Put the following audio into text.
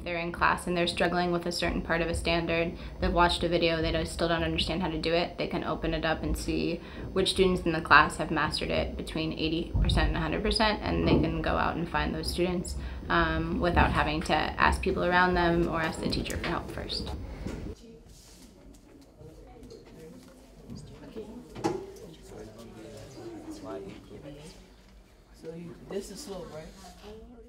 they're in class and they're struggling with a certain part of a standard, they've watched a video, still don't understand how to do it, they can open it up and see which students in the class have mastered it between 80% and 100%, and they can go out and find those students without having to ask people around them or ask the teacher for help first. So this is slow, right?